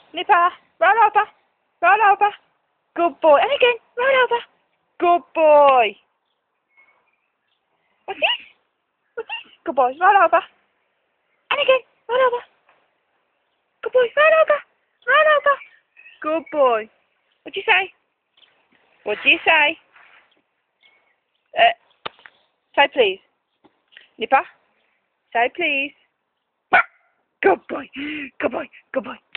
Nipper, roll over. Roll over. Good boy. And again, roll over. Good boy. What's this? What's this? Good boy, roll over. And again, roll over. Good boy, roll over. Roll over. Good boy. What'd you say? What'd you say? Say please. Nipper, say please. Good boy. Good boy. Good boy.